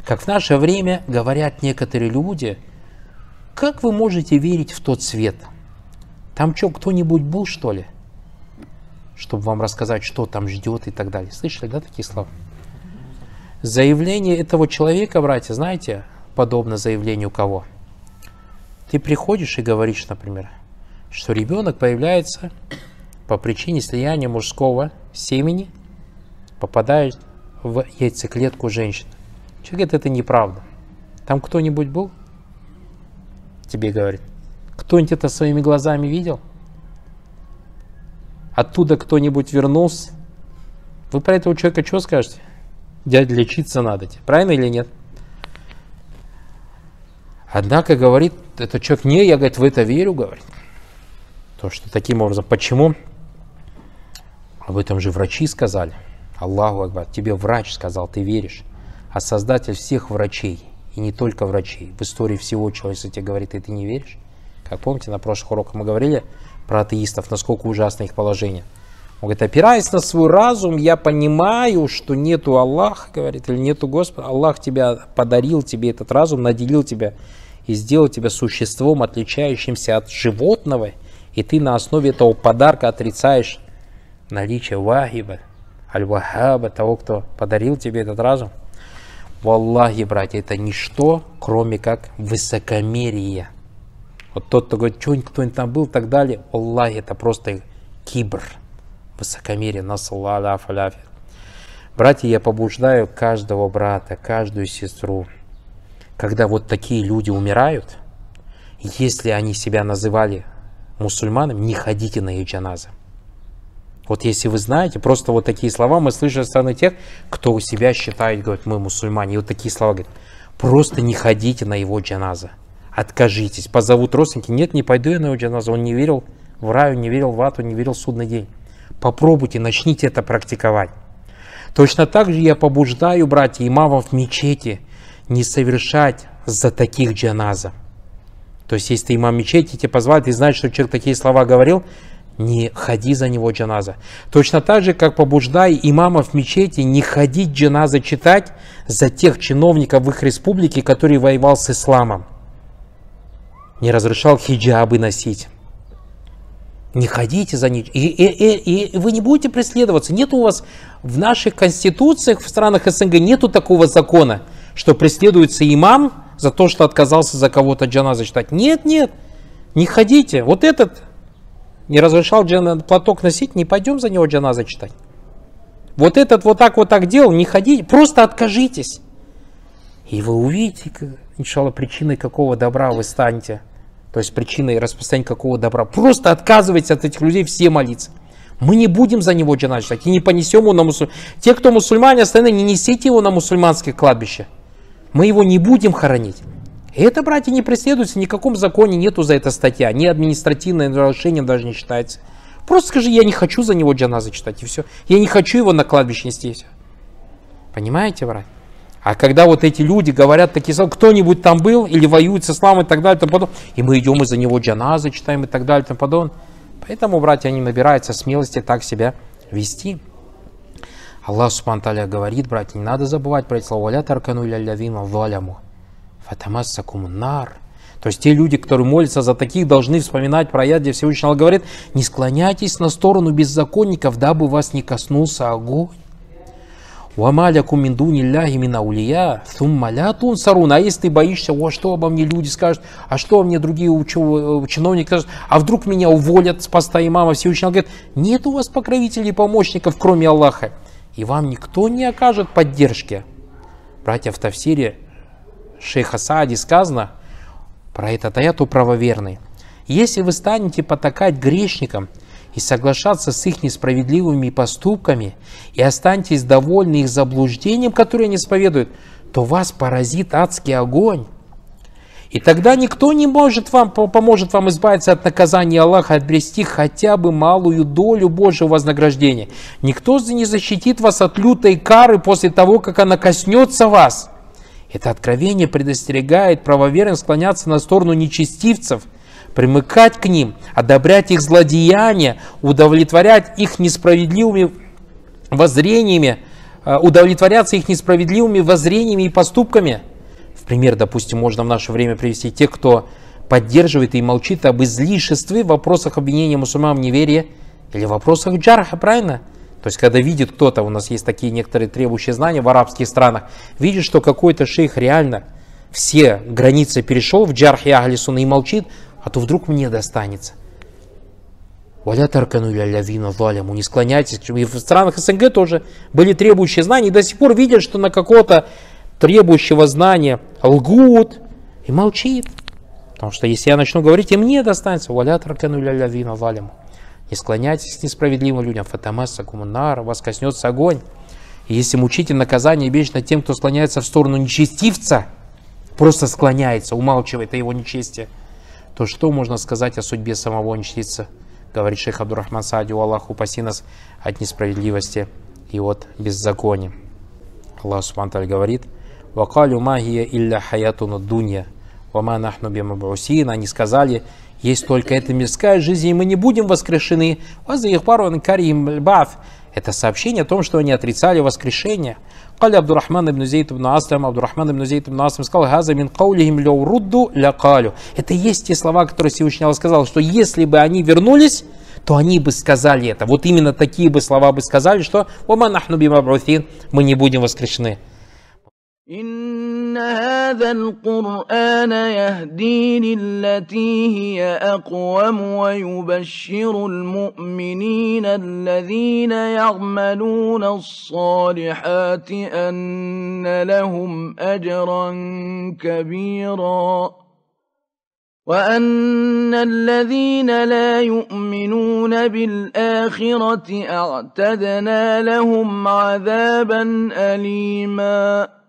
Как в наше время говорят некоторые люди, как вы можете верить в тот свет? Там что, кто-нибудь был, что ли? Чтобы вам рассказать, что там ждет и так далее. Слышали, да, такие слова? Заявление этого человека, братья, знаете, подобно заявлению кого? Ты приходишь и говоришь, например, что ребенок появляется по причине слияния мужского семени, попадает в яйцеклетку женщины. Человек говорит, это неправда. Там кто-нибудь был? Тебе говорит. Кто-нибудь это своими глазами видел? Оттуда кто-нибудь вернулся? Вы про этого человека что скажете? Дядя, лечиться надо тебе. Правильно или нет? Однако, говорит, этот человек, не, я, говорит, в это верю, говорит. То, что таким образом. Почему? Об этом же врачи сказали. Аллаху Акбар, тебе врач сказал, ты веришь. А создатель всех врачей, и не только врачей, в истории всего человечества тебе говорит, и ты не веришь. Как помните, на прошлых уроках мы говорили про атеистов, насколько ужасно их положение. Он говорит, опираясь на свой разум, я понимаю, что нету Аллаха, говорит, или нету Господа. Аллах тебя подарил, тебе этот разум, наделил тебя и сделал тебя существом, отличающимся от животного, и ты на основе этого подарка отрицаешь наличие Вахиба, Аль-Вахаба, того, кто подарил тебе этот разум. Валлахи, братья, это ничто, кроме как высокомерие. Вот тот, кто говорит, что кто-нибудь там был и так далее, Аллахи, это просто кибр, высокомерие, насаллаху аляфи. Братья, я побуждаю каждого брата, каждую сестру, когда вот такие люди умирают, если они себя называли мусульманами, не ходите на их джаназы. Вот если вы знаете, просто вот такие слова мы слышим со стороны тех, кто себя считает, говорит, мы мусульмане. И вот такие слова говорят, просто не ходите на его джаназа. Откажитесь. Позовут родственники, нет, не пойду я на его джаназу. Он не верил в рай, не верил в ад, он не верил в судный день. Попробуйте, начните это практиковать. Точно так же я побуждаю, братья, имамов в мечети не совершать за таких джаназа. То есть, если ты имам мечети, тебе позвали, ты знаешь, что человек такие слова говорил, не ходи за него джаназа. Точно так же, как побуждай имамов в мечети не ходить джаназа читать за тех чиновников в их республике, которые воевал с исламом. Не разрешал хиджабы носить. Не ходите за них. И вы не будете преследоваться. Нет у вас в наших конституциях в странах СНГ нету такого закона, что преследуется имам за то, что отказался за кого-то джаназа читать. Нет, нет. Не ходите. Вот этот не разрешал платок носить, не пойдем за него джаназа читать. Вот этот вот так делал, не ходите, просто откажитесь. И вы увидите, иншалла, причиной какого добра вы станете. То есть причиной распространения какого добра. Просто отказывайтесь от этих людей все молиться. Мы не будем за него джаназа читать и не понесем его на мусульман. Те, кто мусульмане, остальные, не несите его на мусульманское кладбище. Мы его не будем хоронить. И это, братья, не преследуется, ни в каком законе нету за это статья, ни административное нарушение даже не считается. Просто скажи, я не хочу за него джаназа читать, и все. Я не хочу его на кладбище нести, и все. Понимаете, братья? А когда вот эти люди говорят такие слова, кто-нибудь там был, или воюет с исламом и так далее, и тому подобное, и мы идем и за него джаназа читаем и так далее, и тому подобное. Поэтому, братья, они набираются смелости так себя вести. Аллах Субхану Тааля говорит, братья, не надо забывать про эти слова. «Ля таркану иля ллазина заляму фатамассакумун нар». То есть те люди, которые молятся за таких, должны вспоминать про аят, где Всевышний Аллах говорит, не склоняйтесь на сторону беззаконников, дабы вас не коснулся огонь. «Вама лякум мин дуни лляхи мин аулия, сумма ля тунсарун». А если ты боишься, о, что обо мне люди скажут, а что обо мне другие чиновники скажут, а вдруг меня уволят с поста имама, Всевышний Аллах говорит, нет у вас покровителей и помощников, кроме Аллаха, и вам никто не окажет поддержки. Братья, в Тафсире шейха Саади сказано про этот аят у правоверный. Если вы станете потакать грешникам и соглашаться с их несправедливыми поступками, и останетесь довольны их заблуждением, которое они исповедуют, то вас поразит адский огонь. И тогда никто не поможет вам избавиться от наказания Аллаха, обрести хотя бы малую долю Божьего вознаграждения. Никто не защитит вас от лютой кары после того, как она коснется вас. Это откровение предостерегает правоверных склоняться на сторону нечестивцев, примыкать к ним, одобрять их злодеяния, удовлетворять их несправедливыми воззрениями, удовлетворяться их несправедливыми воззрениями и поступками. В пример, допустим, можно в наше время привести тех, кто поддерживает и молчит об излишестве в вопросах обвинения мусульман в неверии или в вопросах джарха, правильно? То есть, когда видит кто-то, у нас есть такие некоторые требующие знания в арабских странах, видит, что какой-то шейх реально все границы перешел в джарх и ахли сунна и молчит, а то вдруг мне достанется. «Валя таркану лявина заляму», не склоняйтесь. И в странах СНГ тоже были требующие знания, и до сих пор видят, что на какого-то требующего знания лгут и молчит. Потому что если я начну говорить, и мне достанется. «Валя таркану лявина заляму». Не склоняйтесь к несправедливым людям. «Фатамасса кумунар», вас коснется огонь. И если мучитель наказание вечно тем, кто склоняется в сторону нечестивца, просто склоняется, умалчивает о его нечестии, то что можно сказать о судьбе самого нечестивца? Говорит шейх Абдуррахман Саади: Аллах, упаси нас от несправедливости и от беззакония. Аллах Субхану ва Тааля говорит: «Вакалю магия илля хаятуна дунья, вама нахну бимабусин». Они сказали: есть только эта мирская жизнь, и мы не будем воскрешены. Это сообщение о том, что они отрицали воскрешение. Абдуррахман ибн Зейд ибн Аслам сказал: это есть те слова, которые Всевышний Аллах сказал, что если бы они вернулись, то они бы сказали это. Вот именно такие бы слова бы сказали, что мы не будем воскрешены. إن هذا القرآن يهدي للتي هي أقوم ويبشر المؤمنين الذين يعملون الصالحات أن لهم أجرا كبيرا وأن الذين لا يؤمنون بالآخرة أعتدنا لهم عذابا أليما.